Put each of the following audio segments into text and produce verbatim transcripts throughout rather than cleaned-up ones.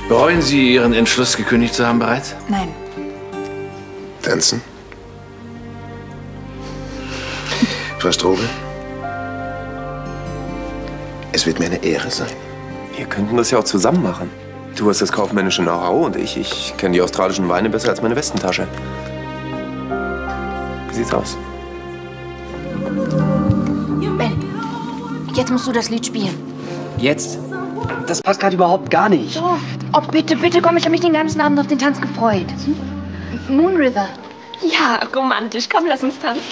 Bereuen Sie Ihren Entschluss, gekündigt zu haben bereits? Nein. Tanzen? Frau Strobel? Es wird mir eine Ehre sein. Wir könnten das ja auch zusammen machen. Du hast das kaufmännische Know-how und ich, ich kenne die australischen Weine besser als meine Westentasche. Wie sieht's aus? Ben, jetzt musst du das Lied spielen. Jetzt? Das passt gerade überhaupt gar nicht. So. Oh, bitte, bitte komm, ich habe mich den ganzen Abend auf den Tanz gefreut. Moon River. Ja, romantisch. Komm, lass uns tanzen.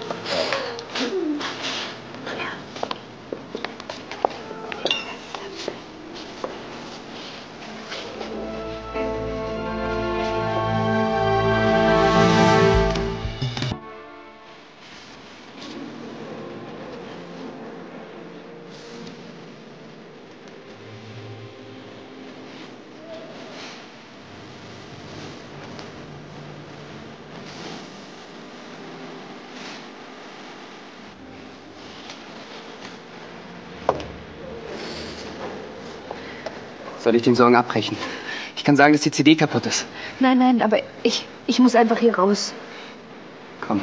Soll ich den Song abbrechen? Ich kann sagen, dass die C D kaputt ist. Nein, nein, aber ich, ich muss einfach hier raus. Komm.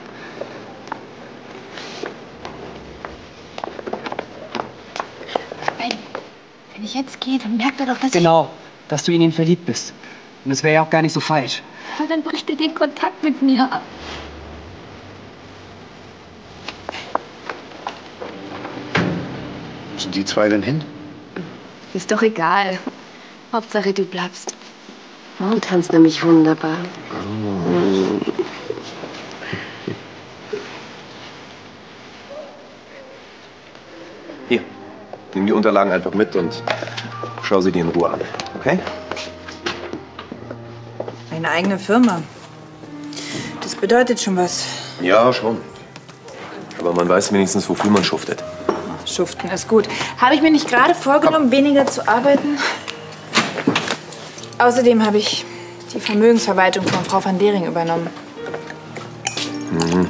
Ben, wenn ich jetzt gehe, dann merkt er doch, dass Genau, dass du in ihn verliebt bist. Und es wäre ja auch gar nicht so falsch. ich... Weil dann bricht er den Kontakt mit mir ab. Wo sind die zwei denn hin? Ist doch egal. Hauptsache, du bleibst. Du tanzt nämlich wunderbar. Oh. Hier, nimm die Unterlagen einfach mit und schau sie dir in Ruhe an, okay? Eine eigene Firma. Das bedeutet schon was. Ja, schon. Aber man weiß wenigstens, wofür man schuftet. Schuften ist gut. Habe ich mir nicht gerade vorgenommen, weniger zu arbeiten? Außerdem habe ich die Vermögensverwaltung von Frau van Dering übernommen. Mhm.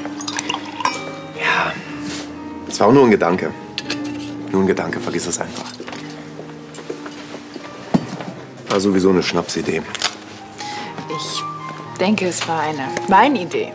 Ja, es war auch nur ein Gedanke. Nur ein Gedanke, vergiss es einfach. War sowieso eine Schnapsidee. Ich denke, es war eine Weinidee.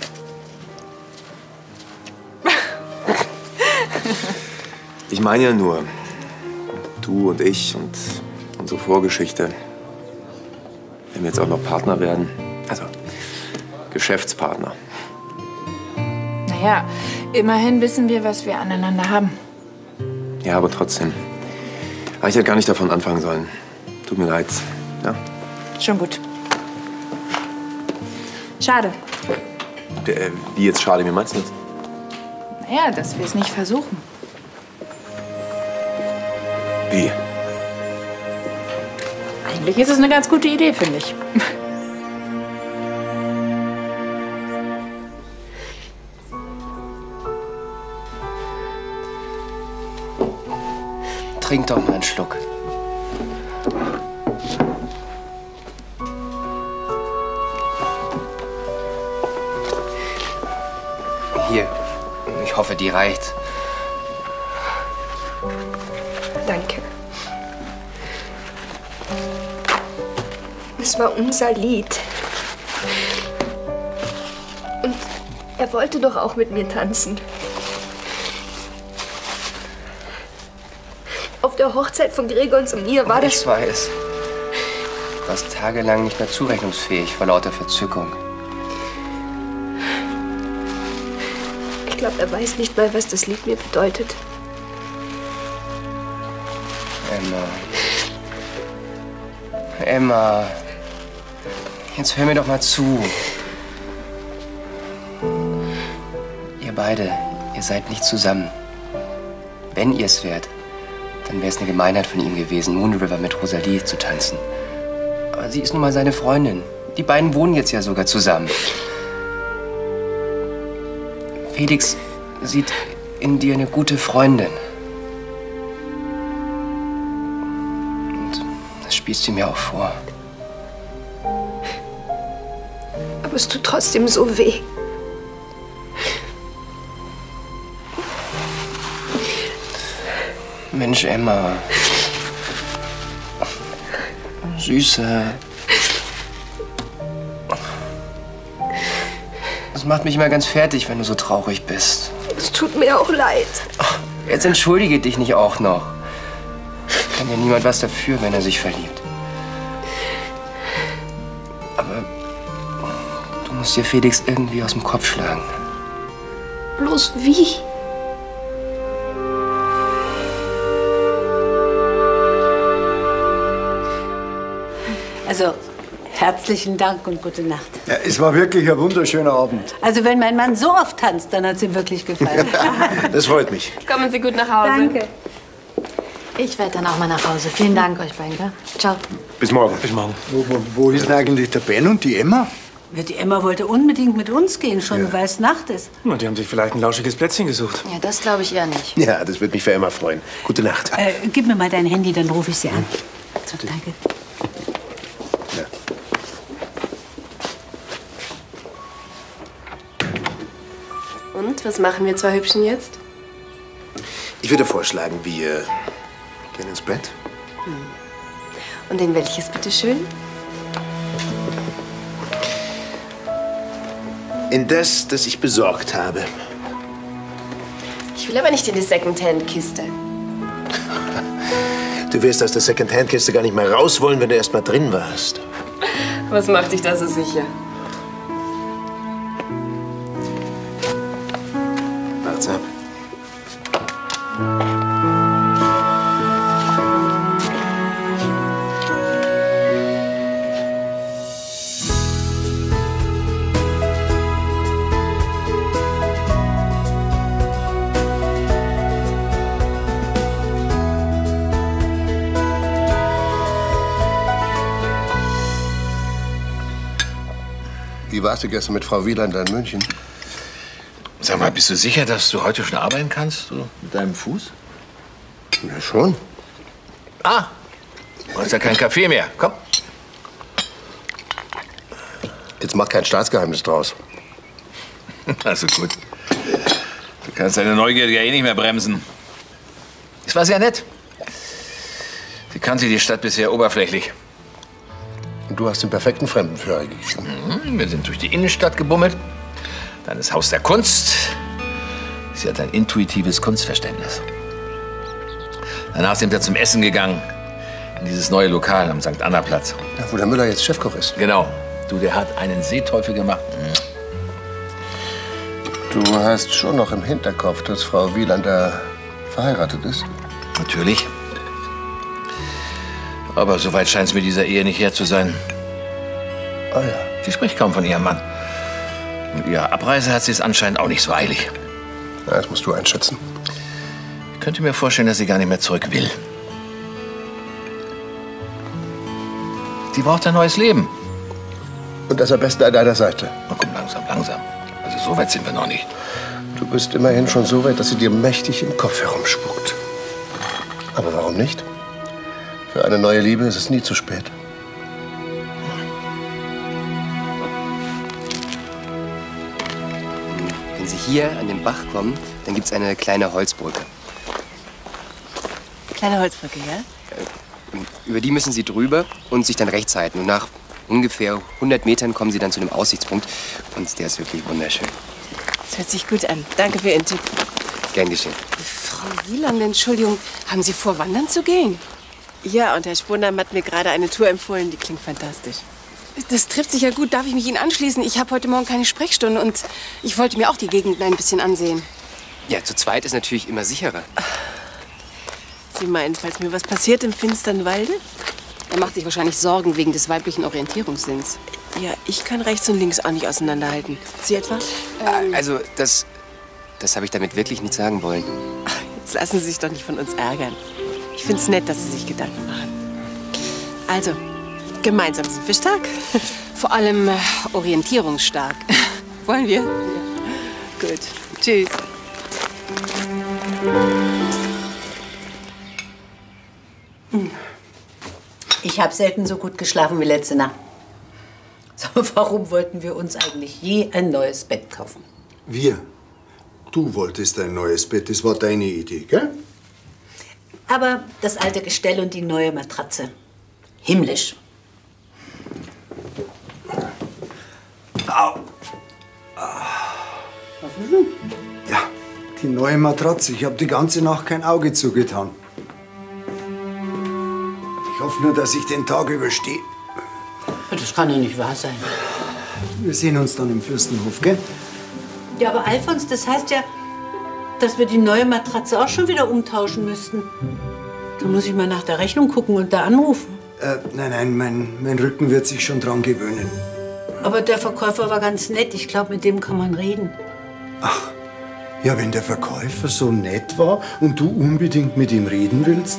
Ich meine ja nur, du und ich und unsere Vorgeschichte, wenn wir jetzt auch noch Partner werden, also Geschäftspartner. Naja, immerhin wissen wir, was wir aneinander haben. Ja, aber trotzdem. Aber ich hätte gar nicht davon anfangen sollen. Tut mir leid. Ja? Schon gut. Schade. Äh, wie jetzt schade, wie meinst du das? Naja, dass wir es nicht versuchen. Wie? Eigentlich ist es eine ganz gute Idee, finde ich. Trink doch mal einen Schluck. Hier, ich hoffe, die reicht. Danke. Es war unser Lied. Und er wollte doch auch mit mir tanzen. Auf der Hochzeit von Gregors und mir war das... Ich weiß. Du warst tagelang nicht mehr zurechnungsfähig vor lauter Verzückung. Ich glaube, er weiß nicht mal, was das Lied mir bedeutet. Emma. Emma. Jetzt hör mir doch mal zu. Ihr beide, ihr seid nicht zusammen. Wenn ihr es wärt, dann wäre es eine Gemeinheit von ihm gewesen, Moon River mit Rosalie zu tanzen. Aber sie ist nun mal seine Freundin. Die beiden wohnen jetzt ja sogar zusammen. Felix sieht in dir eine gute Freundin. Und das spielst du mir auch vor. Aber es tut trotzdem so weh. Mensch, Emma. Süßer. Das macht mich immer ganz fertig, wenn du so traurig bist. Es tut mir auch leid. Ach, jetzt entschuldige dich nicht auch noch. Kann ja niemand was dafür, wenn er sich verliebt. Aber du musst dir Felix irgendwie aus dem Kopf schlagen. Bloß wie? Also, herzlichen Dank und gute Nacht. Ja, es war wirklich ein wunderschöner Abend. Also, wenn mein Mann so oft tanzt, dann hat es ihm wirklich gefallen. Das freut mich. Kommen Sie gut nach Hause. Danke. Ich werde dann auch mal nach Hause. Vielen Dank euch beiden. Gell? Ciao. Bis morgen. Bis morgen. Wo, wo, wo ist denn eigentlich der Ben und die Emma? Ja, die Emma wollte unbedingt mit uns gehen, schon ja. weil es Nacht ist. Na, die haben sich vielleicht ein lauschiges Plätzchen gesucht. Ja, das glaube ich eher nicht. Ja, das wird mich für Emma freuen. Gute Nacht. Äh, gib mir mal dein Handy, dann rufe ich sie an. So, danke. Ja. Und, was machen wir zwei Hübschen jetzt? Ich würde vorschlagen, wir gehen ins Bett. Und in welches, bitteschön? In das, das ich besorgt habe. Ich will aber nicht in die Secondhand-Kiste. Du wirst aus der Secondhand-Kiste gar nicht mehr raus wollen, wenn du erst mal drin warst. Was macht dich da so sicher? Wart's ab. Wie warst du gestern mit Frau Wieland in München? Sag mal, bist du sicher, dass du heute schon arbeiten kannst, so mit deinem Fuß? Ja, schon. Ah, du hast ja keinen Kaffee mehr. Komm. Jetzt mach kein Staatsgeheimnis draus. Also gut. Du kannst deine Neugierde ja eh nicht mehr bremsen. Das war sehr nett. Sie kannte die Stadt bisher oberflächlich. Und du hast den perfekten Fremdenführer gegeben. Mhm, wir sind durch die Innenstadt gebummelt. Dann das Haus der Kunst. Sie hat ein intuitives Kunstverständnis. Danach sind wir zum Essen gegangen. In dieses neue Lokal am Sankt Anna-Platz. Ja, wo der Müller jetzt Chefkoch ist. Genau. Du, der hat einen Seeteufel gemacht. Du hast schon noch im Hinterkopf, dass Frau Wieland da verheiratet ist? Natürlich. Aber so weit scheint es mir dieser Ehe nicht her zu sein. Ah ja. Sie spricht kaum von ihrem Mann. Mit ihrer Abreise hat sie es anscheinend auch nicht so eilig. Na, das musst du einschätzen. Ich könnte mir vorstellen, dass sie gar nicht mehr zurück will. Sie braucht ein neues Leben. Und das am besten an deiner Seite. Na komm, langsam, langsam. Also so weit sind wir noch nicht. Du bist immerhin schon so weit, dass sie dir mächtig im Kopf herumspuckt. Aber warum nicht? Für eine neue Liebe ist es nie zu spät. Wenn Sie hier an den Bach kommen, dann gibt es eine kleine Holzbrücke. Kleine Holzbrücke, ja? Über die müssen Sie drüber und sich dann rechts halten. Und nach ungefähr hundert Metern kommen Sie dann zu einem Aussichtspunkt. Und der ist wirklich wunderschön. Das hört sich gut an. Danke für Ihren Tipp. Gern geschehen. Frau Wieland, Entschuldigung, haben Sie vor, wandern zu gehen? Ja, und Herr Sponheim hat mir gerade eine Tour empfohlen, die klingt fantastisch. Das trifft sich ja gut. Darf ich mich Ihnen anschließen? Ich habe heute Morgen keine Sprechstunde und ich wollte mir auch die Gegend ein bisschen ansehen. Ja, zu zweit ist natürlich immer sicherer. Sie meinen, falls mir was passiert im finstern Walde? Er macht sich wahrscheinlich Sorgen wegen des weiblichen Orientierungssinns. Ja, ich kann rechts und links auch nicht auseinanderhalten. Sie etwa? Ähm. Also, das, das habe ich damit wirklich nicht sagen wollen. Jetzt lassen Sie sich doch nicht von uns ärgern. Ich finde es nett, dass Sie sich Gedanken machen. Also, gemeinsam sind wir stark. Vor allem äh, orientierungsstark. Wollen wir? Ja. Gut. Tschüss. Ich habe selten so gut geschlafen wie letzte Nacht. So, warum wollten wir uns eigentlich je ein neues Bett kaufen? Wir? Du wolltest ein neues Bett, das war deine Idee, gell? Aber das alte Gestell und die neue Matratze. Himmlisch. Au. Was ist denn? Ja, die neue Matratze. Ich habe die ganze Nacht kein Auge zugetan. Ich hoffe nur, dass ich den Tag überstehe. Das kann ja nicht wahr sein. Wir sehen uns dann im Fürstenhof, gell? Ja, aber Alfons, das heißt ja, dass wir die neue Matratze auch schon wieder umtauschen müssten. Da muss ich mal nach der Rechnung gucken und da anrufen. Äh, nein, nein, mein, mein Rücken wird sich schon dran gewöhnen. Aber der Verkäufer war ganz nett. Ich glaube, mit dem kann man reden. Ach, ja, wenn der Verkäufer so nett war und du unbedingt mit ihm reden willst?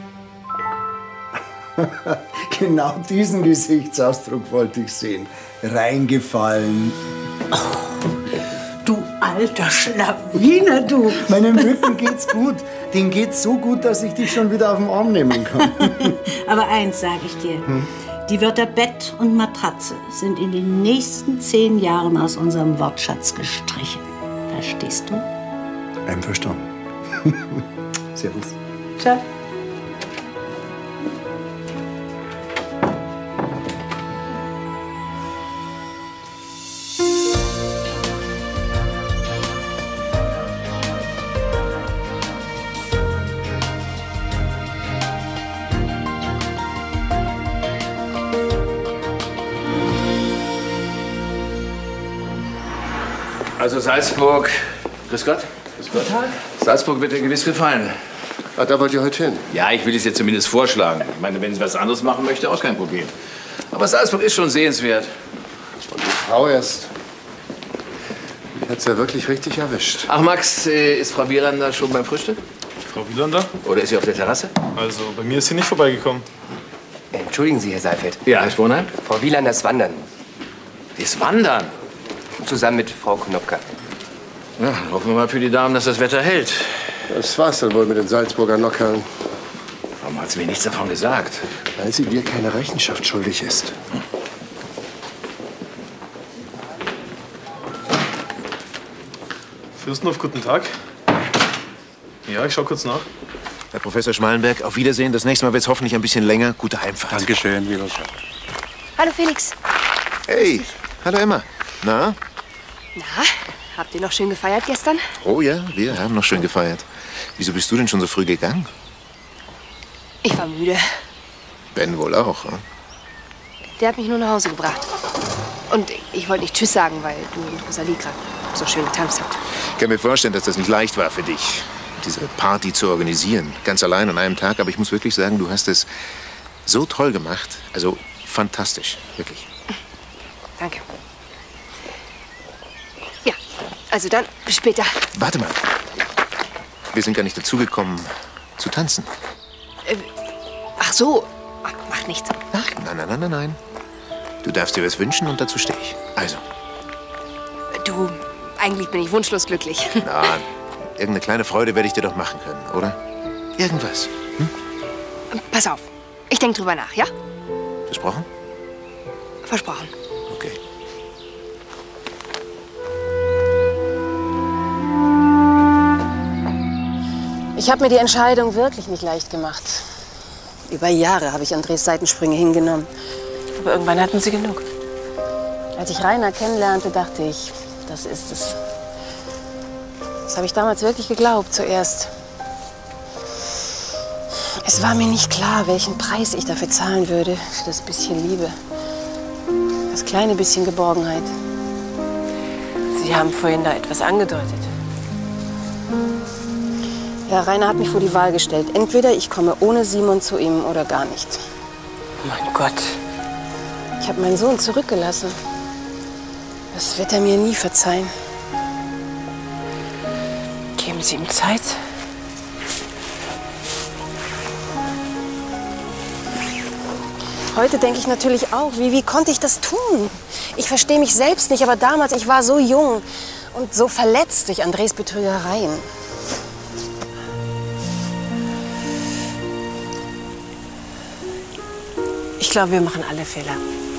Genau diesen Gesichtsausdruck wollte ich sehen. Reingefallen. Oh, du alter Schlawiner, du. Meinem Rücken geht's gut. Den geht's so gut, dass ich dich schon wieder auf den Arm nehmen kann. Aber eins sage ich dir. Hm? Die Wörter Bett und Matratze sind in den nächsten zehn Jahren aus unserem Wortschatz gestrichen. Verstehst du? Einverstanden. Servus. Ciao. Also Salzburg, grüß Gott. Grüß Gott. Salzburg wird dir gewiss gefallen. Ah, da wollt ihr heute hin? Ja, ich will es dir zumindest vorschlagen. Ich meine, wenn sie was anderes machen möchte, auch kein Problem. Aber Salzburg ist schon sehenswert. Und die Frau erst. Die hat's ja wirklich richtig erwischt. Ach, Max, äh, ist Frau Wielander schon beim Frühstück? Frau Wielander? Oder ist sie auf der Terrasse? Also, bei mir ist sie nicht vorbeigekommen. Entschuldigen Sie, Herr Seifert. Ja, Herr Sponheim? Frau Wielander ist wandern. Die ist wandern? Zusammen mit Frau Konopka. Ja, hoffen wir mal für die Damen, dass das Wetter hält. Das war's dann wohl mit den Salzburger Nockern. Warum hat sie mir nichts davon gesagt? Weil sie dir keine Rechenschaft schuldig ist. Hm. Fürstenhof, guten Tag. Ja, ich schau kurz nach. Herr Professor Schmalenberg, auf Wiedersehen. Das nächste Mal wird's hoffentlich ein bisschen länger. Gute Heimfahrt. Dankeschön, Wiedersehen. Hallo Felix. Hey, hallo Emma. Na? Na, habt ihr noch schön gefeiert gestern? Oh ja, wir haben noch schön gefeiert. Wieso bist du denn schon so früh gegangen? Ich war müde. Ben wohl auch, hm? Der hat mich nur nach Hause gebracht. Und ich wollte nicht Tschüss sagen, weil du und Rosalie gerade so schön getanzt habt. Ich kann mir vorstellen, dass das nicht leicht war für dich, diese Party zu organisieren. Ganz allein an einem Tag. Aber ich muss wirklich sagen, du hast es so toll gemacht. Also fantastisch, wirklich. Danke. Ja, also dann, bis später. Warte mal. Wir sind gar nicht dazugekommen, zu tanzen. Äh, ach so, ach, macht nichts. Ach, nein, nein, nein, nein, nein. Du darfst dir was wünschen und dazu stehe ich. Also. Du, eigentlich bin ich wunschlos glücklich. Na, irgendeine kleine Freude werde ich dir doch machen können, oder? Irgendwas. Hm? Pass auf, ich denke drüber nach, ja? Versprochen? Versprochen. Okay. Ich habe mir die Entscheidung wirklich nicht leicht gemacht. Über Jahre habe ich Andres Seitensprünge hingenommen. Aber irgendwann hatten sie genug. Als ich Rainer kennenlernte, dachte ich, das ist es. Das habe ich damals wirklich geglaubt, zuerst. Es war mir nicht klar, welchen Preis ich dafür zahlen würde, für das bisschen Liebe. Das kleine bisschen Geborgenheit. Sie haben vorhin da etwas angedeutet. Ja, Rainer hat mich vor die Wahl gestellt. Entweder ich komme ohne Simon zu ihm oder gar nicht. Mein Gott. Ich habe meinen Sohn zurückgelassen. Das wird er mir nie verzeihen. Geben Sie ihm Zeit. Heute denke ich natürlich auch, wie, wie konnte ich das tun? Ich verstehe mich selbst nicht, aber damals, ich war so jung und so verletzt durch Andres Betrügereien. Ich glaube, wir machen alle Fehler.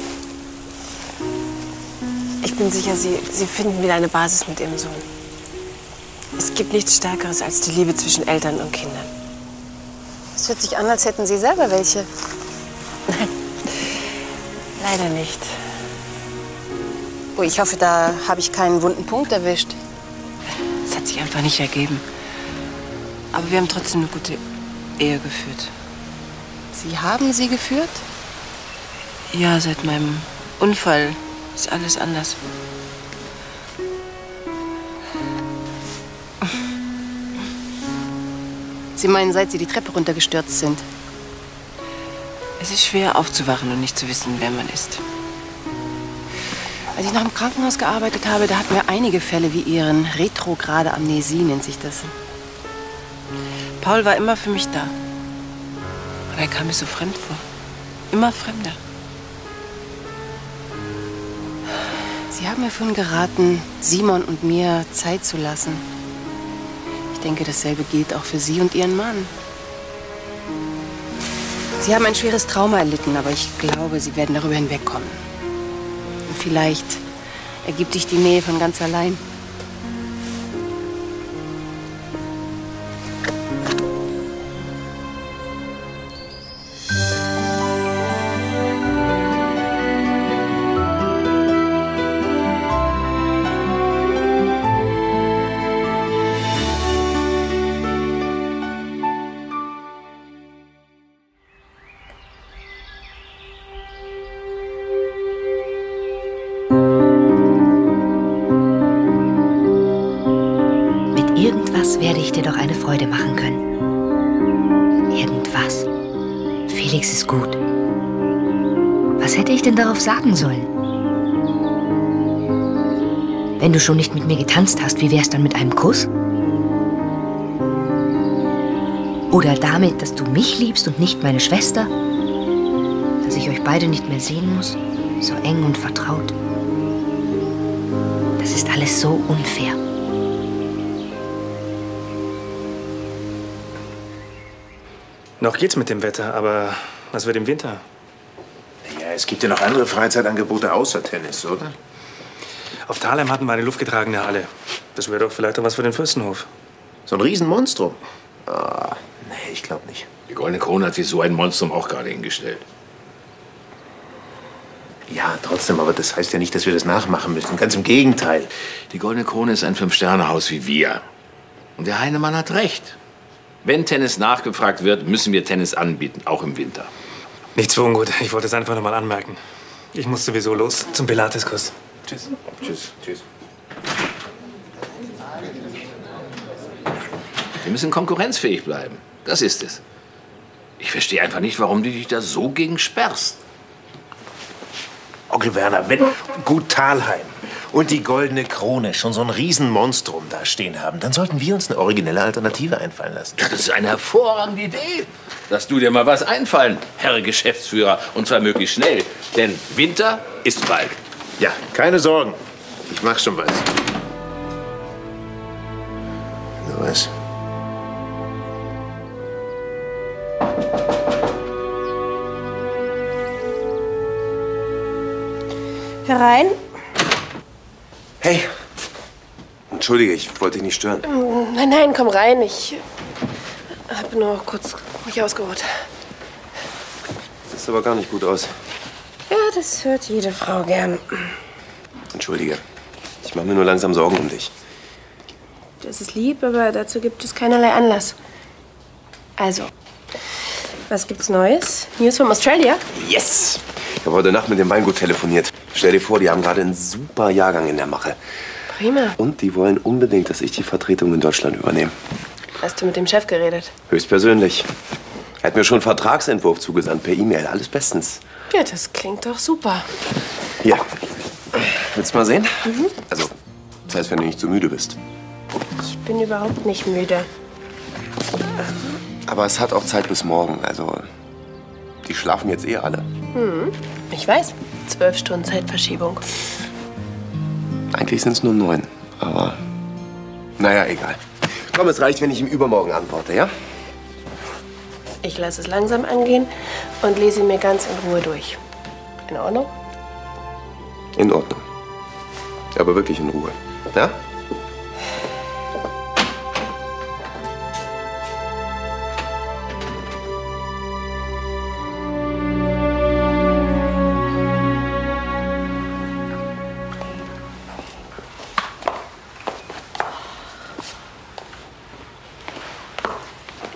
Ich bin sicher, Sie, Sie finden wieder eine Basis mit Ihrem Sohn. Es gibt nichts Stärkeres als die Liebe zwischen Eltern und Kindern. Es hört sich an, als hätten Sie selber welche. Nein, leider nicht. Oh, ich hoffe, da habe ich keinen wunden Punkt erwischt. Es hat sich einfach nicht ergeben. Aber wir haben trotzdem eine gute Ehe geführt. Sie haben sie geführt? Ja, seit meinem Unfall ist alles anders. Sie meinen, seit Sie die Treppe runtergestürzt sind? Es ist schwer aufzuwachen und nicht zu wissen, wer man ist. Als ich noch im Krankenhaus gearbeitet habe, da hatten wir einige Fälle wie Ihren. Retrograde Amnesie nennt sich das. Paul war immer für mich da. Aber er kam mir so fremd vor. Immer fremder. Sie haben mir vorhin geraten, Simon und mir Zeit zu lassen. Ich denke, dasselbe gilt auch für Sie und Ihren Mann. Sie haben ein schweres Trauma erlitten, aber ich glaube, Sie werden darüber hinwegkommen. Und vielleicht ergibt sich die Nähe von ganz allein. Werde ich dir doch eine Freude machen können. Irgendwas. Felix ist gut. Was hätte ich denn darauf sagen sollen? Wenn du schon nicht mit mir getanzt hast, wie wär's dann mit einem Kuss? Oder damit, dass du mich liebst und nicht meine Schwester? Dass ich euch beide nicht mehr sehen muss? So eng und vertraut. Das ist alles so unfair. Noch geht's mit dem Wetter, aber was wird im Winter? Ja, es gibt ja noch andere Freizeitangebote außer Tennis, oder? Auf Thalheim hatten wir eine luftgetragene Halle. Das wäre doch vielleicht auch was für den Fürstenhof. So ein Riesenmonstrum? Ah, nee, ich glaube nicht. Die Goldene Krone hat sich so ein Monstrum auch gerade hingestellt. Ja, trotzdem, aber das heißt ja nicht, dass wir das nachmachen müssen. Ganz im Gegenteil. Die Goldene Krone ist ein Fünf-Sterne-Haus wie wir. Und der Heinemann hat recht. Wenn Tennis nachgefragt wird, müssen wir Tennis anbieten, auch im Winter. Nichts für ungut. Ich wollte es einfach noch mal anmerken. Ich muss sowieso los zum Pilateskurs. Tschüss. Tschüss. Tschüss. Wir müssen konkurrenzfähig bleiben. Das ist es. Ich verstehe einfach nicht, warum du dich da so gegen sperrst. Onkel Werner, wenn Gut Thalheim und die Goldene Krone schon so ein Riesenmonstrum da stehen haben, dann sollten wir uns eine originelle Alternative einfallen lassen. Das ist eine hervorragende Idee. Lass du dir mal was einfallen, Herr Geschäftsführer. Und zwar möglichst schnell. Denn Winter ist bald. Ja, keine Sorgen. Ich mach schon was. Nur was. Herein. Hey. Entschuldige, ich wollte dich nicht stören. Nein, nein, komm rein. Ich habe nur kurz mich ausgeruht. Das sieht aber gar nicht gut aus. Ja, das hört jede Frau gern. Entschuldige. Ich mache mir nur langsam Sorgen um dich. Das ist lieb, aber dazu gibt es keinerlei Anlass. Also, was gibt's Neues? News from Australia? Yes! Ich habe heute Nacht mit dem Weingut telefoniert. Stell dir vor, die haben gerade einen super Jahrgang in der Mache. Prima. Und die wollen unbedingt, dass ich die Vertretung in Deutschland übernehme. Hast du mit dem Chef geredet? Höchstpersönlich. Er hat mir schon einen Vertragsentwurf zugesandt per E-Mail. Alles bestens. Ja, das klingt doch super. Hier. Willst du mal sehen? Mhm. Also, das heißt, wenn du nicht zu müde bist. Ich bin überhaupt nicht müde. Aber es hat auch Zeit bis morgen. Also, die schlafen jetzt eh alle. Hm, ich weiß. Zwölf Stunden Zeitverschiebung. Eigentlich sind es nur neun. Aber, naja, egal. Komm, es reicht, wenn ich ihm übermorgen antworte, ja? Ich lasse es langsam angehen und lese ihn mir ganz in Ruhe durch. In Ordnung? In Ordnung. Aber wirklich in Ruhe. Ja?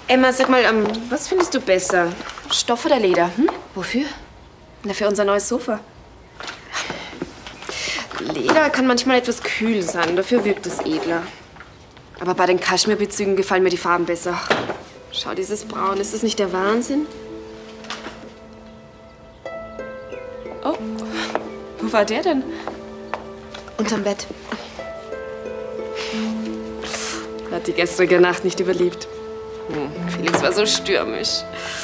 Emma, sag mal, ähm, was findest du besser? Stoff oder Leder? Hm? Wofür? Na, für unser neues Sofa. Leder kann manchmal etwas kühl sein, dafür wirkt es edler. Aber bei den Kaschmirbezügen gefallen mir die Farben besser. Schau, dieses Braun, ist das nicht der Wahnsinn? Oh, wo war der denn? Unterm Bett. Hat die gestrige Nacht nicht überlebt. Hm, Felix war so stürmisch.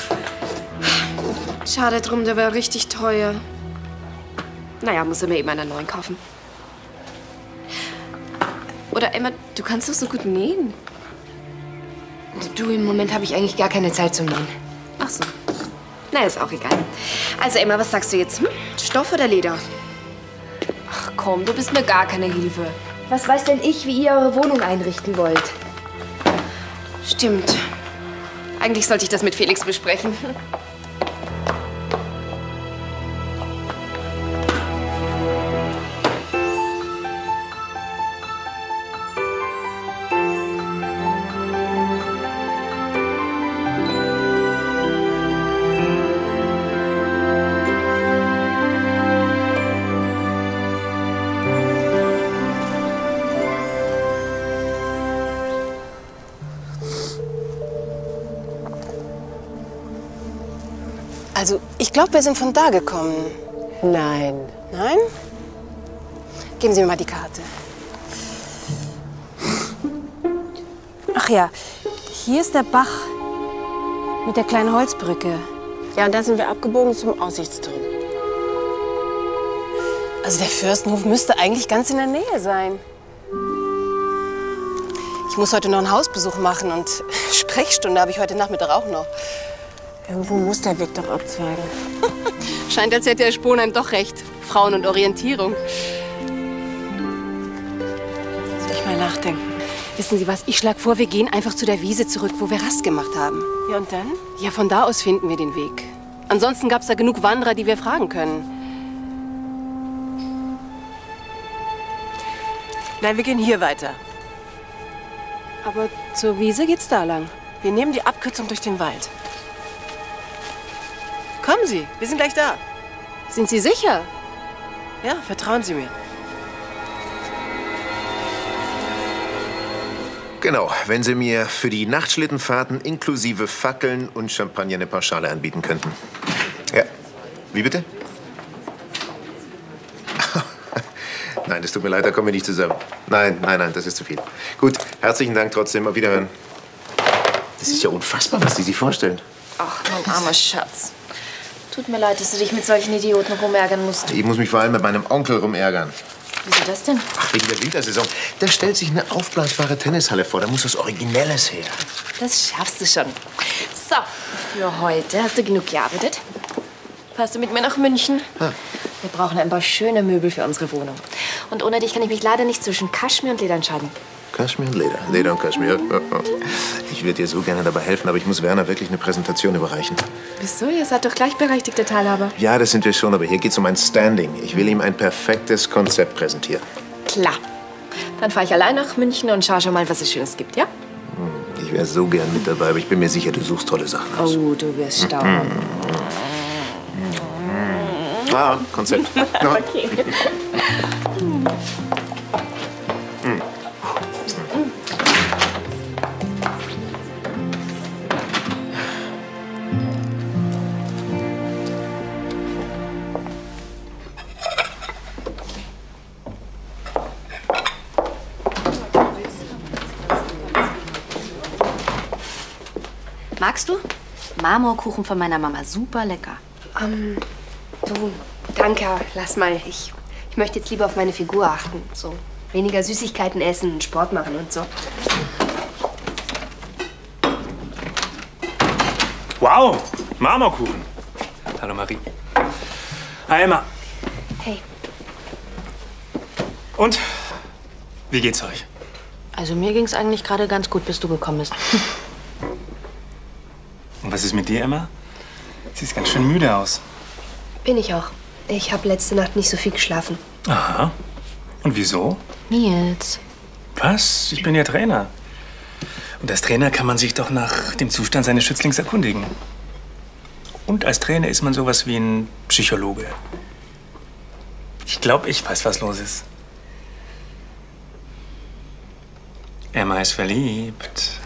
Schade drum, der war richtig teuer. Naja, muss er mir eben einen neuen kaufen. Oder Emma, du kannst doch so gut nähen. Du, im Moment habe ich eigentlich gar keine Zeit zum Nähen. Ach so. Na, ist auch egal. Also Emma, was sagst du jetzt? Hm? Stoff oder Leder? Ach komm, du bist mir gar keine Hilfe. Was weiß denn ich, wie ihr eure Wohnung einrichten wollt? Stimmt. Eigentlich sollte ich das mit Felix besprechen. Also, ich glaube, wir sind von da gekommen. Nein. Nein? Geben Sie mir mal die Karte. Ach ja, hier ist der Bach mit der kleinen Holzbrücke. Ja, und da sind wir abgebogen zum Aussichtsturm. Also der Fürstenhof müsste eigentlich ganz in der Nähe sein. Ich muss heute noch einen Hausbesuch machen und Sprechstunde habe ich heute Nachmittag auch noch. Irgendwo muss der Weg doch abzweigen. Scheint, als hätte Herr Sponheim doch recht. Frauen und Orientierung. Lassen Sie mich mal nachdenken. Wissen Sie was, ich schlage vor, wir gehen einfach zu der Wiese zurück, wo wir Rast gemacht haben. Ja, und dann? Ja, von da aus finden wir den Weg. Ansonsten gab es da genug Wanderer, die wir fragen können. Nein, wir gehen hier weiter. Aber zur Wiese geht's da lang. Wir nehmen die Abkürzung durch den Wald. Kommen Sie, wir sind gleich da. Sind Sie sicher? Ja, vertrauen Sie mir. Genau, wenn Sie mir für die Nachtschlittenfahrten inklusive Fackeln und Champagner eine Pauschale anbieten könnten. Ja. Wie bitte? Nein, das tut mir leid, da kommen wir nicht zusammen. Nein, nein, nein, das ist zu viel. Gut, herzlichen Dank trotzdem. Auf Wiederhören. Das ist ja unfassbar, was Sie sich vorstellen. Ach, mein armer Schatz. Tut mir leid, dass du dich mit solchen Idioten rumärgern musst. Ich muss mich vor allem mit meinem Onkel rumärgern. Wieso das denn? Ach, wegen der Wintersaison. Da stellt sich eine aufblasbare Tennishalle vor. Da muss was Originelles her. Das schaffst du schon. So, für heute hast du genug gearbeitet. Fährst du mit mir nach München? Ah. Wir brauchen ein paar schöne Möbel für unsere Wohnung. Und ohne dich kann ich mich leider nicht zwischen Kaschmir und Leder entscheiden. Kaschmir und Leder. Leder und Kaschmir. Ich würde dir so gerne dabei helfen, aber ich muss Werner wirklich eine Präsentation überreichen. Wieso? Ihr seid doch gleichberechtigte Teilhaber. Ja, das sind wir schon, aber hier geht es um ein Standing. Ich will ihm ein perfektes Konzept präsentieren. Klar. Dann fahre ich allein nach München und schaue schon mal, was es Schönes gibt, ja? Ich wäre so gern mit dabei, aber ich bin mir sicher, du suchst tolle Sachen aus. Oh, du wirst staunen. Ah, Konzept. Ja. Okay. Magst du? Marmorkuchen von meiner Mama, super lecker. Ähm, du, danke, lass mal. Ich, ich möchte jetzt lieber auf meine Figur achten. So, weniger Süßigkeiten essen und Sport machen und so. Wow, Marmorkuchen. Hallo Marie. Hi Emma. Hey. Und? Wie geht's euch? Also mir ging's eigentlich gerade ganz gut, bis du gekommen bist. Und was ist mit dir, Emma? Siehst ganz schön müde aus. Bin ich auch. Ich habe letzte Nacht nicht so viel geschlafen. Aha. Und wieso? Nils. Was? Ich bin ja Trainer. Und als Trainer kann man sich doch nach dem Zustand seines Schützlings erkundigen. Und als Trainer ist man sowas wie ein Psychologe. Ich glaube, ich weiß, was los ist. Emma ist verliebt.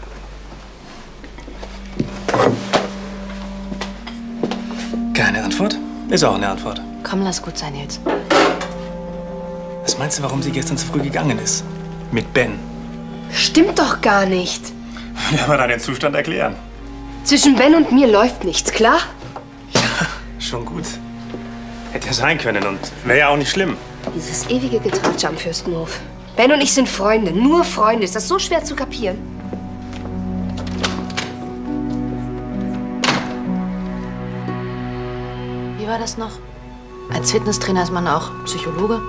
Keine Antwort? Ist auch eine Antwort. Komm, lass gut sein jetzt. Was meinst du, warum sie gestern zu früh gegangen ist? Mit Ben. Stimmt doch gar nicht. Ja, mal deinen Zustand erklären. Zwischen Ben und mir läuft nichts, klar? Schon gut. Hätte ja sein können und wäre ja auch nicht schlimm. Dieses ewige Getratsche am Fürstenhof. Ben und ich sind Freunde, nur Freunde. Ist das so schwer zu kapieren? Wie war das noch? Als Fitnesstrainer ist man auch Psychologe?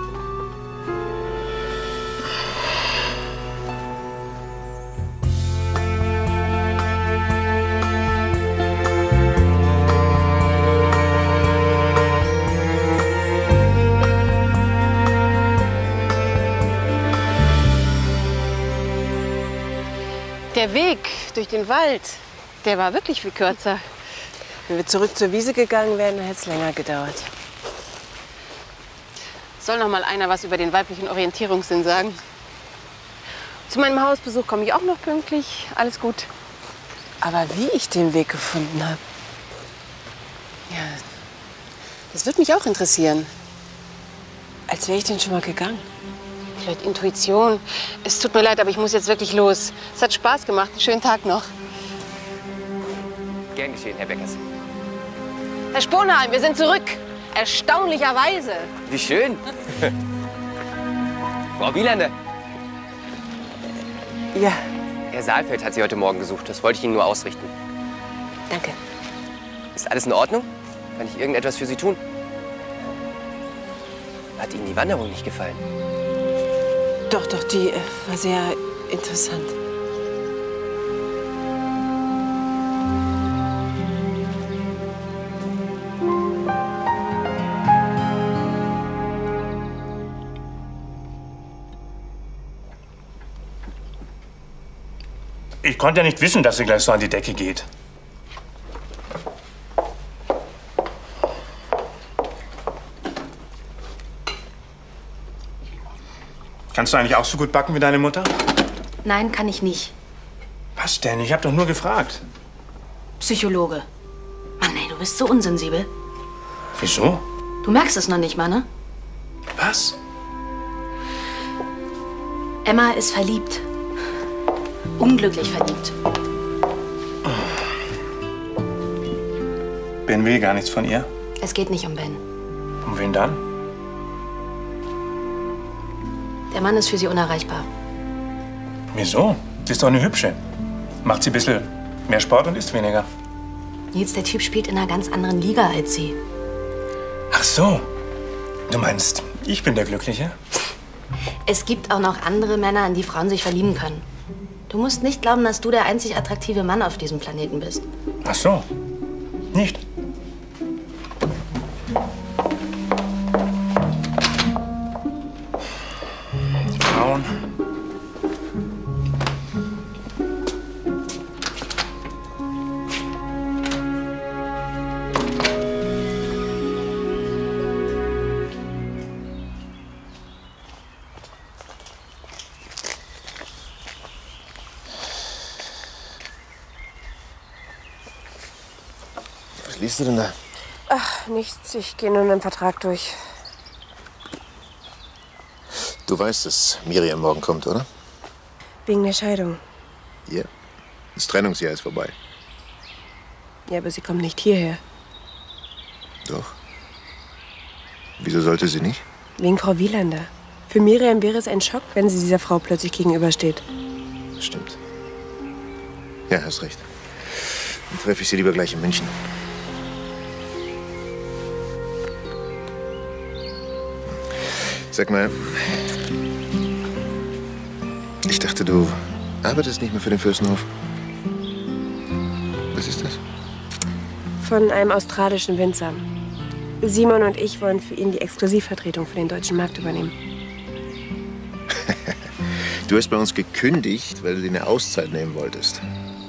Der Weg durch den Wald, der war wirklich viel kürzer. Wenn wir zurück zur Wiese gegangen wären, dann hätte es länger gedauert. Soll noch mal einer was über den weiblichen Orientierungssinn sagen? Zu meinem Hausbesuch komme ich auch noch pünktlich. Alles gut. Aber wie ich den Weg gefunden habe. Ja, das würde mich auch interessieren. Als wäre ich den schon mal gegangen. Vielleicht Intuition. Es tut mir leid, aber ich muss jetzt wirklich los. Es hat Spaß gemacht. Einen schönen Tag noch. Gern geschehen, Herr Beckers. Herr Sponheim, wir sind zurück. Erstaunlicherweise. Wie schön. Frau Wielander. Ja. Herr Saalfeld hat Sie heute Morgen gesucht. Das wollte ich Ihnen nur ausrichten. Danke. Ist alles in Ordnung? Kann ich irgendetwas für Sie tun? Hat Ihnen die Wanderung nicht gefallen? Doch, doch, die äh, war sehr interessant. Ich konnte ja nicht wissen, dass sie gleich so an die Decke geht. Kannst du eigentlich auch so gut backen wie deine Mutter? Nein, kann ich nicht. Was denn? Ich hab doch nur gefragt. Psychologe. Mann, ey, du bist so unsensibel. Wieso? Du merkst es noch nicht mal, ne? Was? Emma ist verliebt. Unglücklich verliebt. Ben will gar nichts von ihr. Es geht nicht um Ben. Um wen dann? Der Mann ist für sie unerreichbar. Wieso? Sie ist doch eine Hübsche. Macht sie ein bisschen mehr Sport und isst weniger. Nils, der Typ spielt in einer ganz anderen Liga als sie. Ach so. Du meinst, ich bin der Glückliche? Es gibt auch noch andere Männer, in die Frauen sich verlieben können. Du musst nicht glauben, dass du der einzig attraktive Mann auf diesem Planeten bist. Ach so. Nicht? Frauen. Was liest du denn da? Ach, nichts. Ich gehe nur einen Vertrag durch. Du weißt, dass Miriam morgen kommt, oder? Wegen der Scheidung. Ja. Das Trennungsjahr ist vorbei. Ja, aber sie kommt nicht hierher. Doch. Wieso sollte sie nicht? Wegen Frau Wielander. Für Miriam wäre es ein Schock, wenn sie dieser Frau plötzlich gegenübersteht. Stimmt. Ja, hast recht. Dann treffe ich sie lieber gleich in München. Sag mal, ich dachte, du arbeitest nicht mehr für den Fürstenhof. Was ist das? Von einem australischen Winzer. Simon und ich wollen für ihn die Exklusivvertretung für den deutschen Markt übernehmen. Du hast bei uns gekündigt, weil du dir eine Auszeit nehmen wolltest.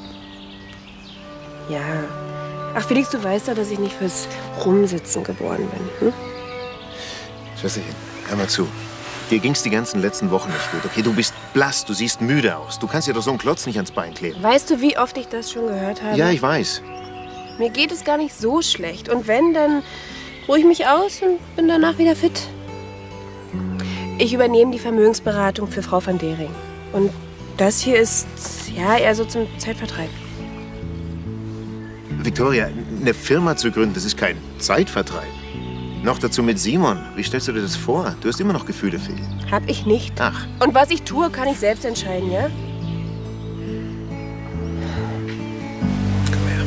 Ja. Ach, Felix, du weißt doch, dass ich nicht fürs Rumsitzen geboren bin. Hm? Schwesterchen, hör mal zu. Dir ging's die ganzen letzten Wochen nicht gut. Okay, du bist blass, du siehst müde aus. Du kannst dir doch so einen Klotz nicht ans Bein kleben. Weißt du, wie oft ich das schon gehört habe? Ja, ich weiß. Mir geht es gar nicht so schlecht. Und wenn, dann ruhe ich mich aus und bin danach wieder fit. Ich übernehme die Vermögensberatung für Frau van Dering. Und das hier ist, ja, eher so zum Zeitvertreib. Victoria, eine Firma zu gründen, das ist kein Zeitvertreib. Noch dazu mit Simon. Wie stellst du dir das vor? Du hast immer noch Gefühle für ihn. Hab ich nicht. Ach. Und was ich tue, kann ich selbst entscheiden, ja? Komm her.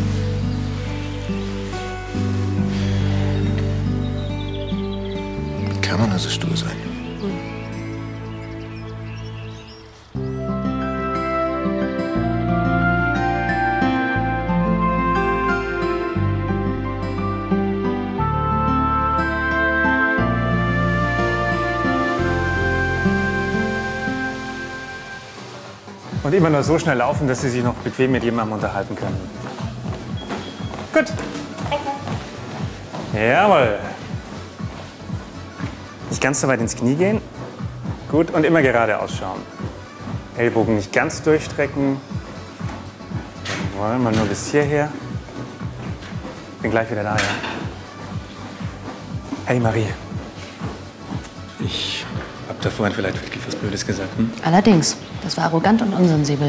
Kann man also stur sein? Und immer nur so schnell laufen, dass Sie sich noch bequem mit jemandem unterhalten können. Gut. Jawohl. Nicht ganz so weit ins Knie gehen. Gut, und immer gerade ausschauen. Ellbogen nicht ganz durchstrecken. Jawohl, mal nur bis hierher. Bin gleich wieder da, ja? Hey Marie. Ich hab da vorhin vielleicht wirklich was Blödes gesagt, hm? Allerdings. Das war arrogant und unsensibel.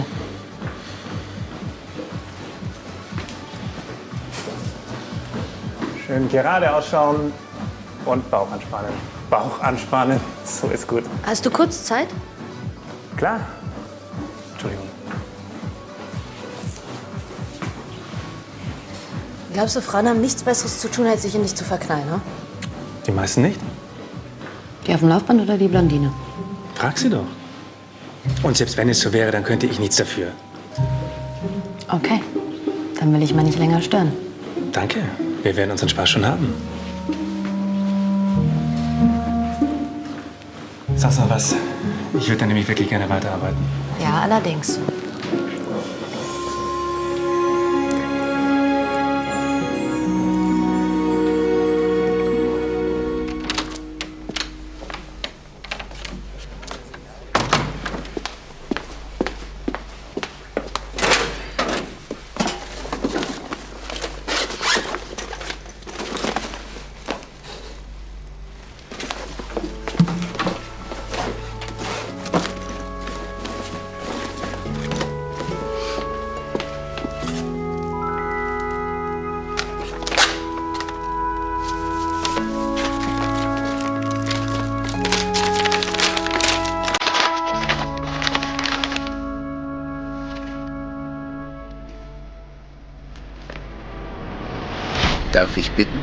Schön gerade ausschauen und Bauch anspannen. Bauch anspannen, so ist gut. Hast du kurz Zeit? Klar. Entschuldigung. Glaubst du, Frauen haben nichts Besseres zu tun, als sich in dich zu verknallen, ne? Die meisten nicht? Die auf dem Laufband oder die Blondine? Frag sie doch. Und selbst wenn es so wäre, dann könnte ich nichts dafür. Okay, dann will ich mal nicht länger stören. Danke, wir werden unseren Spaß schon haben. Sag's noch was. Ich würde dann nämlich wirklich gerne weiterarbeiten. Ja, allerdings. Darf ich bitten?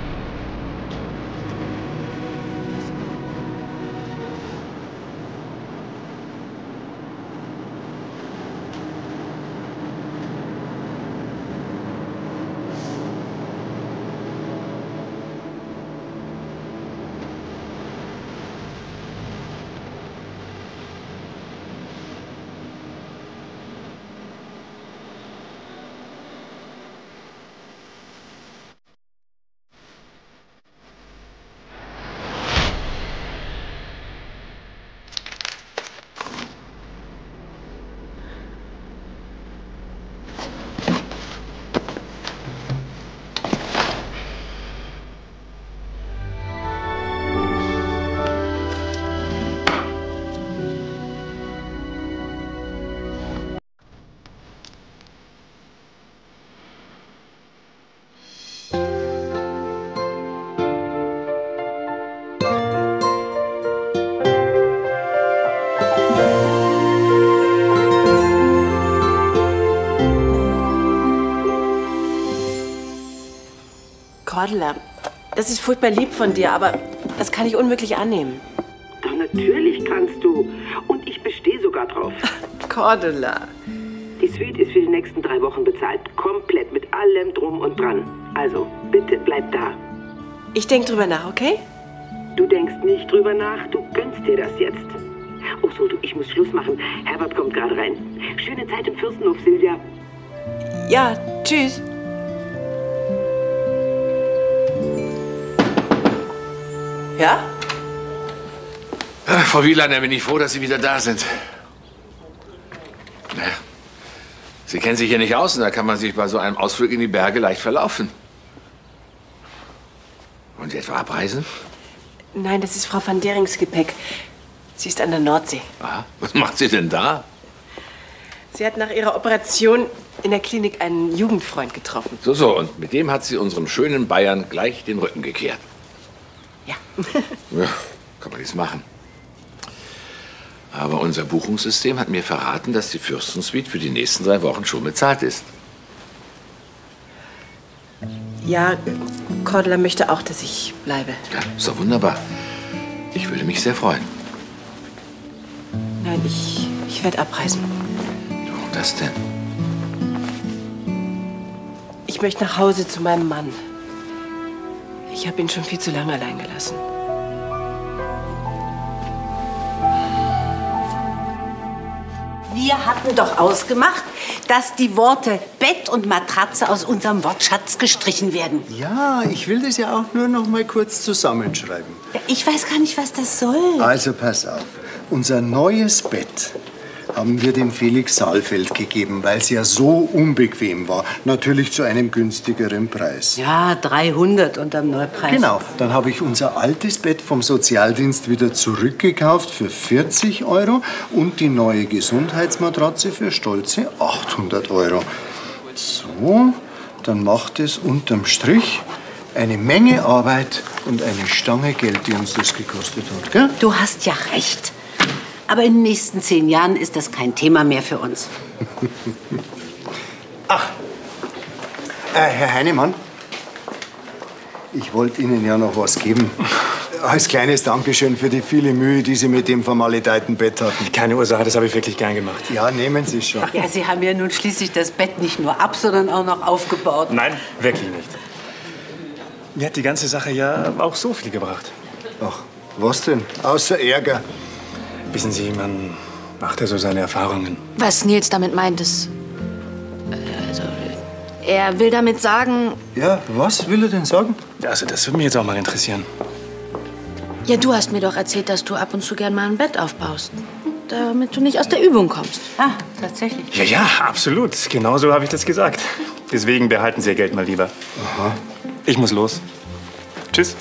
Cordula, das ist furchtbar lieb von dir, aber das kann ich unmöglich annehmen. Doch natürlich kannst du. Und ich bestehe sogar drauf. Cordula. Die Suite ist für die nächsten drei Wochen bezahlt. Komplett, mit allem drum und dran. Also, bitte bleib da. Ich denke drüber nach, okay? Du denkst nicht drüber nach, du gönnst dir das jetzt. Oh so, du, ich muss Schluss machen. Herbert kommt gerade rein. Schöne Zeit im Fürstenhof, Silvia. Ja, tschüss. Ja? Ach, Frau Wielander, bin ich froh, dass Sie wieder da sind. Na, Sie kennen sich hier nicht aus und da kann man sich bei so einem Ausflug in die Berge leicht verlaufen. Wollen Sie etwa abreisen? Nein, das ist Frau van Derings Gepäck. Sie ist an der Nordsee. Aha. Was macht sie denn da? Sie hat nach ihrer Operation in der Klinik einen Jugendfreund getroffen. So, so, und mit dem hat sie unserem schönen Bayern gleich den Rücken gekehrt. Ja. Ja, kann man nichts machen. Aber unser Buchungssystem hat mir verraten, dass die Fürstensuite für die nächsten drei Wochen schon bezahlt ist. Ja, Cordula möchte auch, dass ich bleibe. Ja, ist doch wunderbar. Ich würde mich sehr freuen. Nein, ich, ich werde abreisen. Warum das denn? Ich möchte nach Hause zu meinem Mann. Ich habe ihn schon viel zu lange allein gelassen. Wir hatten doch ausgemacht, dass die Worte Bett und Matratze aus unserem Wortschatz gestrichen werden. Ja, ich will das ja auch nur noch mal kurz zusammenschreiben. Ich weiß gar nicht, was das soll. Also pass auf. Unser neues Bett haben wir dem Felix Saalfeld gegeben, weil es ja so unbequem war. Natürlich zu einem günstigeren Preis. Ja, dreihundert unterm Neupreis. Genau. Dann habe ich unser altes Bett vom Sozialdienst wieder zurückgekauft für vierzig Euro und die neue Gesundheitsmatratze für stolze achthundert Euro. So, dann macht es unterm Strich eine Menge Arbeit und eine Stange Geld, die uns das gekostet hat, gell? Du hast ja recht. Aber in den nächsten zehn Jahren ist das kein Thema mehr für uns. Ach, äh, Herr Heinemann, ich wollte Ihnen ja noch was geben. Als kleines Dankeschön für die viele Mühe, die Sie mit dem vermaledeiten Bett hatten. Keine Ursache, das habe ich wirklich gern gemacht. Ja, nehmen Sie es schon. Ach ja, Sie haben ja nun schließlich das Bett nicht nur ab, sondern auch noch aufgebaut. Nein, wirklich nicht. Mir hat die ganze Sache ja auch so viel gebracht. Ach, was denn? Außer Ärger. Wissen Sie, man macht ja so seine Erfahrungen. Was Nils damit meint, ist... Also, er will damit sagen... Ja, was will er denn sagen? Also, das würde mich jetzt auch mal interessieren. Ja, du hast mir doch erzählt, dass du ab und zu gern mal ein Bett aufbaust. Damit du nicht aus der Übung kommst. Ah, tatsächlich. Ja, ja, absolut. Genau so habe ich das gesagt. Deswegen behalten Sie Ihr Geld mal lieber. Aha. Ich muss los. Tschüss.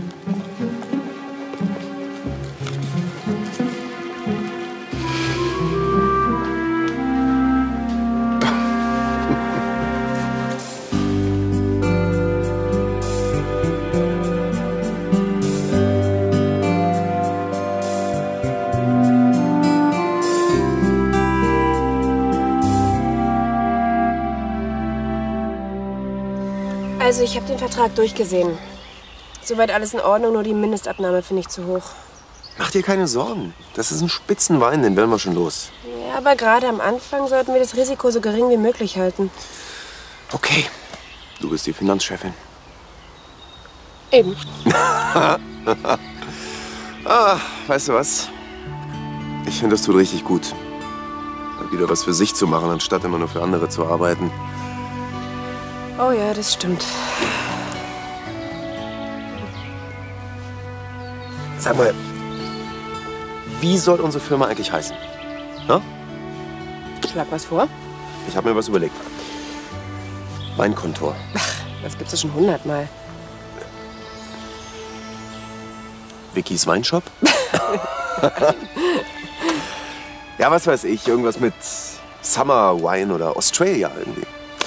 Also, ich habe den Vertrag durchgesehen. Soweit alles in Ordnung, nur die Mindestabnahme finde ich zu hoch. Mach dir keine Sorgen. Das ist ein Spitzenwein, den werden wir schon los. Ja, aber gerade am Anfang sollten wir das Risiko so gering wie möglich halten. Okay, du bist die Finanzchefin. Eben. Ah, weißt du was? Ich finde, das tut richtig gut. Mal wieder was für sich zu machen, anstatt immer nur für andere zu arbeiten. Oh ja, das stimmt. Sag mal, wie soll unsere Firma eigentlich heißen? Ha? Schlag was vor. Ich habe mir was überlegt. Weinkontor. Ach, das gibt's ja schon hundertmal. Vickys Weinshop? Ja, was weiß ich. Irgendwas mit Summer Wine oder Australia irgendwie.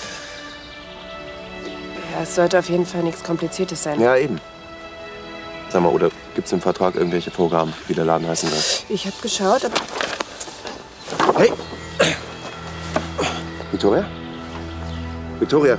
Ja, es sollte auf jeden Fall nichts Kompliziertes sein. Ja, eben. Sag mal, oder gibt's im Vertrag irgendwelche Vorgaben, wie der Laden heißen soll? Ich habe geschaut, aber... Hey! Victoria? Victoria?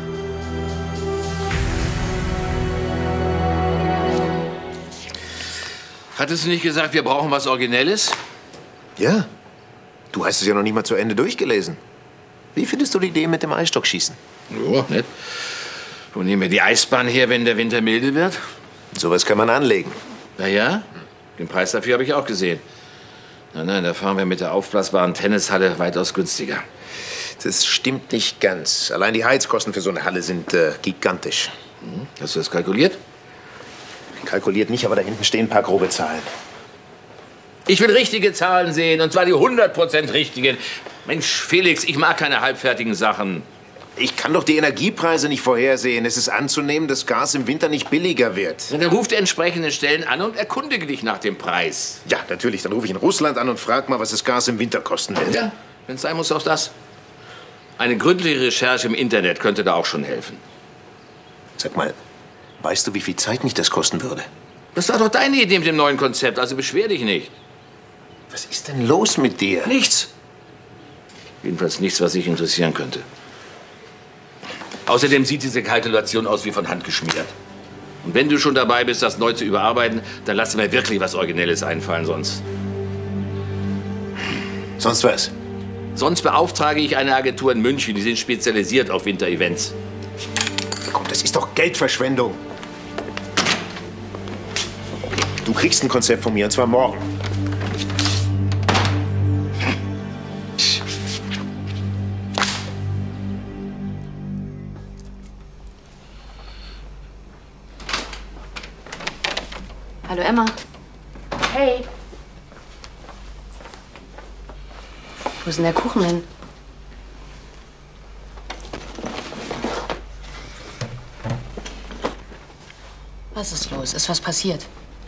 Hattest du nicht gesagt, wir brauchen was Originelles? Ja. Du hast es ja noch nicht mal zu Ende durchgelesen. Wie findest du die Idee mit dem Eisstockschießen? Ja, nett. Wo nehmen wir die Eisbahn her, wenn der Winter milde wird? Sowas kann man anlegen. Na ja, den Preis dafür habe ich auch gesehen. Nein, nein, da fahren wir mit der aufblasbaren Tennishalle weitaus günstiger. Das stimmt nicht ganz. Allein die Heizkosten für so eine Halle sind äh, gigantisch. Mhm. Hast du das kalkuliert? Kalkuliert nicht, aber da hinten stehen ein paar grobe Zahlen. Ich will richtige Zahlen sehen, und zwar die hundert Prozent richtigen. Mensch, Felix, ich mag keine halbfertigen Sachen. Ich kann doch die Energiepreise nicht vorhersehen. Es ist anzunehmen, dass Gas im Winter nicht billiger wird. Dann ruf die entsprechenden Stellen an und erkundige dich nach dem Preis. Ja, natürlich. Dann rufe ich in Russland an und frage mal, was das Gas im Winter kosten wird. Ja, wenn es sein muss, auch das. Eine gründliche Recherche im Internet könnte da auch schon helfen. Sag mal, weißt du, wie viel Zeit mich das kosten würde? Das war doch deine Idee mit dem neuen Konzept, also beschwer dich nicht. Was ist denn los mit dir? Nichts. Jedenfalls nichts, was dich interessieren könnte. Außerdem sieht diese Kalkulation aus wie von Hand geschmiert. Und wenn du schon dabei bist, das neu zu überarbeiten, dann lass mir wirklich was Originelles einfallen sonst. Sonst was? Sonst beauftrage ich eine Agentur in München, die sind spezialisiert auf Winter-Events. Komm, das ist doch Geldverschwendung. Du kriegst ein Konzept von mir, und zwar morgen. Hallo Emma. Hey. Wo ist denn der Kuchen hin? Was ist los? Ist was passiert?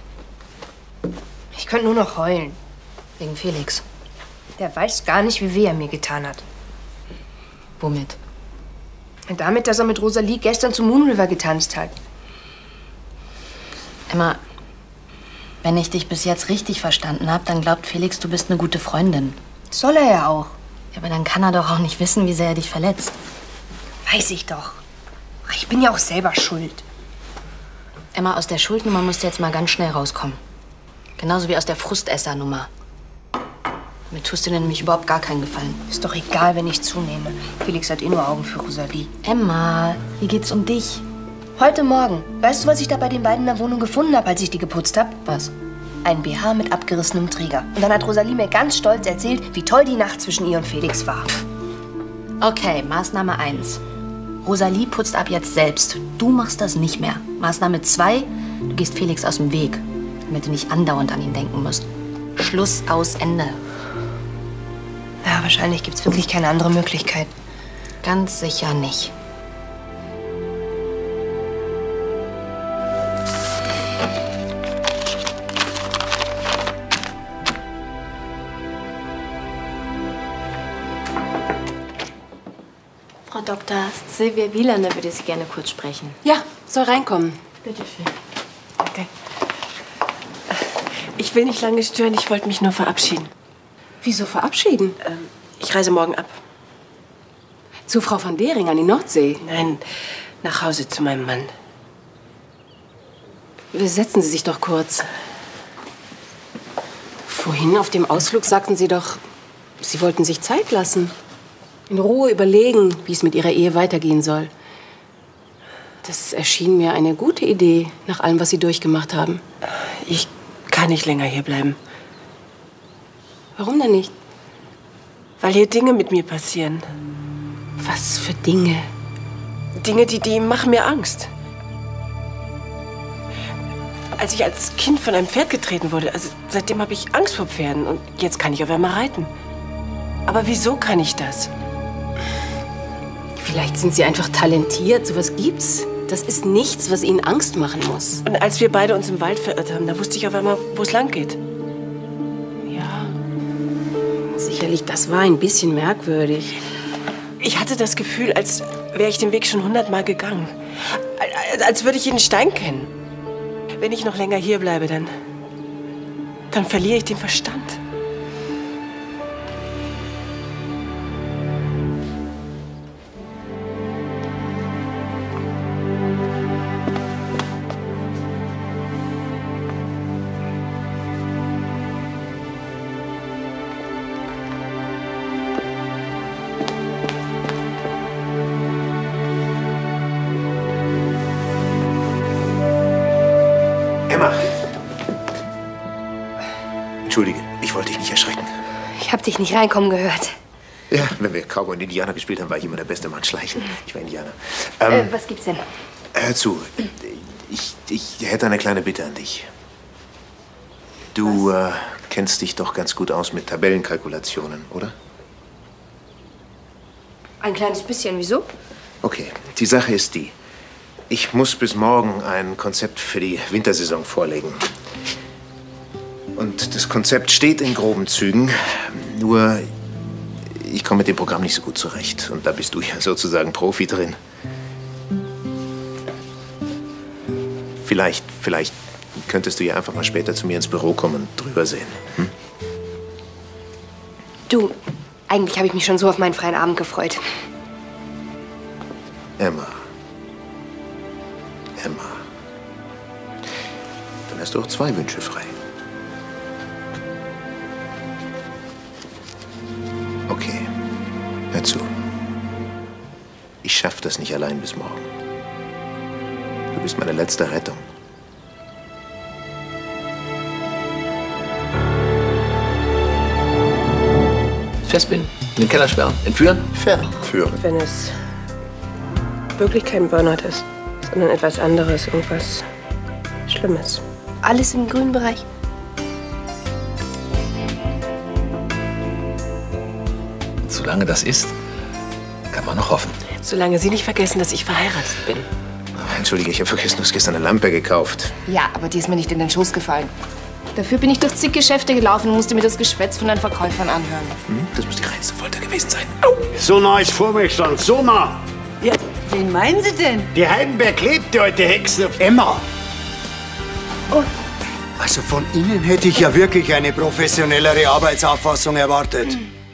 Ich könnte nur noch heulen. Wegen Felix. Der weiß gar nicht, wie weh er mir getan hat. Womit? Und damit, dass er mit Rosalie gestern zum Moon River getanzt hat. Emma, wenn ich dich bis jetzt richtig verstanden habe, dann glaubt Felix, du bist eine gute Freundin. Soll er ja auch. Ja, aber dann kann er doch auch nicht wissen, wie sehr er dich verletzt. Weiß ich doch. Ich bin ja auch selber schuld. Emma, aus der Schuldnummer musst du jetzt mal ganz schnell rauskommen. Genauso wie aus der Frustessernummer. Damit tust du dir nämlich überhaupt gar keinen Gefallen. Ist doch egal, wenn ich zunehme. Felix hat eh nur Augen für Rosalie. Emma, hier geht's um dich. Heute Morgen. Weißt du, was ich da bei den beiden in der Wohnung gefunden habe, als ich die geputzt habe? Was? Ein B H mit abgerissenem Träger. Und dann hat Rosalie mir ganz stolz erzählt, wie toll die Nacht zwischen ihr und Felix war. Okay, Maßnahme eins. Rosalie putzt ab jetzt selbst. Du machst das nicht mehr. Maßnahme zwei. Du gehst Felix aus dem Weg, damit du nicht andauernd an ihn denken musst. Schluss, aus, Ende. Ja, wahrscheinlich gibt's wirklich keine andere Möglichkeit. Ganz sicher nicht. Frau Doktor Silvia Wielander würde Sie gerne kurz sprechen. Ja, soll reinkommen. Bitte schön. Danke. Ich will nicht lange stören, ich wollte mich nur verabschieden. Wieso verabschieden? Ähm, ich reise morgen ab. Zu Frau von Dering an die Nordsee? Nein, nach Hause zu meinem Mann. Setzen Sie sich doch kurz. Vorhin auf dem Ausflug sagten Sie doch, Sie wollten sich Zeit lassen. In Ruhe überlegen, wie es mit Ihrer Ehe weitergehen soll. Das erschien mir eine gute Idee, nach allem, was Sie durchgemacht haben. Ich kann nicht länger hier bleiben. Warum denn nicht? Weil hier Dinge mit mir passieren. Was für Dinge? Dinge, die, die machen mir Angst. Als ich als Kind von einem Pferd getreten wurde, also seitdem habe ich Angst vor Pferden. Und jetzt kann ich auf einmal reiten. Aber wieso kann ich das? Vielleicht sind Sie einfach talentiert. Sowas gibt's. Das ist nichts, was Ihnen Angst machen muss. Und als wir beide uns im Wald verirrt haben, da wusste ich auf einmal, wo es lang geht. Ja, sicherlich, das war ein bisschen merkwürdig. Ich hatte das Gefühl, als wäre ich den Weg schon hundertmal gegangen. Als würde ich jeden Stein kennen. Wenn ich noch länger hier bleibe, dann, dann verliere ich den Verstand. Emma! Entschuldige. Ich wollte dich nicht erschrecken. Ich hab dich nicht reinkommen gehört. Ja, wenn wir Cowboy und Indianer gespielt haben, war ich immer der beste Mann schleichen. Ich war Indianer. Ähm, äh, was gibt's denn? Hör zu. Ich, ich hätte eine kleine Bitte an dich. Du äh, kennst dich doch ganz gut aus mit Tabellenkalkulationen, oder? Ein kleines bisschen. Wieso? Okay, die Sache ist die. Ich muss bis morgen ein Konzept für die Wintersaison vorlegen. Und das Konzept steht in groben Zügen. Nur, ich komme mit dem Programm nicht so gut zurecht. Und da bist du ja sozusagen Profi drin. Vielleicht, vielleicht könntest du ja einfach mal später zu mir ins Büro kommen und drüber sehen. Hm? Du, eigentlich habe ich mich schon so auf meinen freien Abend gefreut. Emma. Emma. Dann hast du auch zwei Wünsche frei. Okay, hör zu. Ich schaff das nicht allein bis morgen. Du bist meine letzte Rettung. Festbinden, in den Keller sperren, entführen? Verführen. Wenn es wirklich kein Burnout ist, sondern etwas anderes, irgendwas Schlimmes. Alles im grünen Bereich. Solange das ist, kann man noch hoffen. Solange Sie nicht vergessen, dass ich verheiratet bin. Entschuldige, ich habe vergessen, du hast gestern eine Lampe gekauft. Ja, aber die ist mir nicht in den Schoß gefallen. Dafür bin ich durch zig Geschäfte gelaufen und musste mir das Geschwätz von den Verkäufern anhören. Hm? Das muss die reinste Folter gewesen sein. So nah ist vor mir gestanden, so nah. Ja, wen meinen Sie denn? Die Heidenberg lebt, die alte Hexe. Emma. Oh. Also von Ihnen hätte ich ja wirklich eine professionellere Arbeitsauffassung erwartet. Mhm.